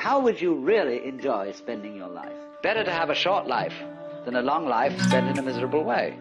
how would you really enjoy spending your life? Better to have a short life than a long life spent in a miserable way.